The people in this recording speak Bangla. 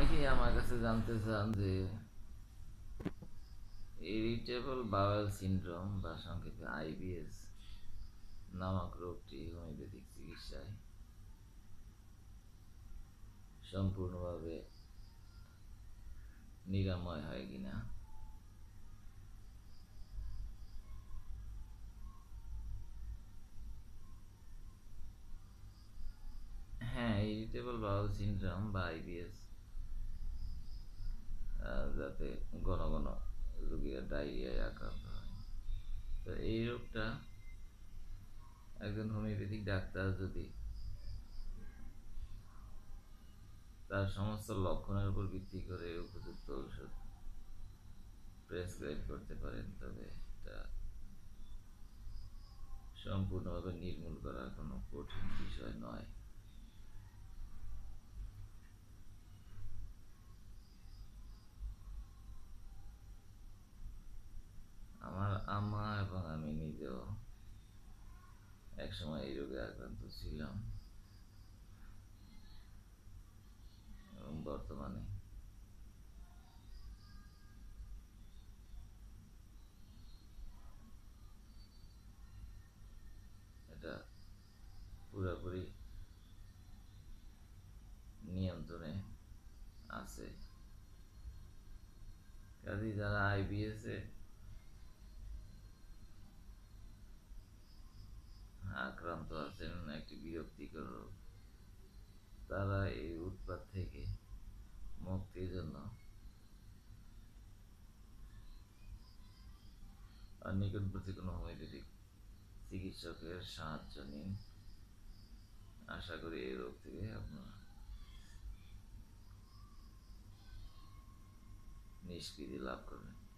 অনেকেই আমার কাছে জানতে চান যে ইরিটেবল বাওয়েল সিনড্রোম বা সংক্ষেপে আইবিএস নামক রোগটি হোমিওপ্যাথিক চিকিৎসায় সম্পূর্ণভাবে নিরাময় হয় কিনা। হ্যাঁ, ইরিটেবল বাওয়েল সিনড্রোম বা আইবিএস যাতে ঘন ঘন রোগীরা ডায়রিয়ায় আক্রান্ত হয়, তো এই রোগটা একজন হোমিওপ্যাথিক ডাক্তার যদি তার সমস্ত লক্ষণের উপর ভিত্তি করে উপযুক্ত ঔষধ প্রেসক্রাইব করতে পারেন, তবে এটা সম্পূর্ণভাবে নির্মূল করা কোনো কঠিন বিষয় নয়। আমার আম্মা এবং আমি নিজেও একসময় এই রোগে আক্রান্ত ছিলাম এবং বর্তমানে এটা পুরোপুরি নিয়ন্ত্রণে আছে। কাজে যারা আইবিএস এ আক্রান্ত আছেন, একটি বিরক্তিকর রোগ, তারা এই উৎপাত থেকে মুক্তির জন্য নিকটবর্তী কোনো হোমিওপ্যাথিক চিকিৎসকের সাহায্য নিন। আশা করি এই রোগ থেকে আপনারা নিষ্কৃতি লাভ করবেন।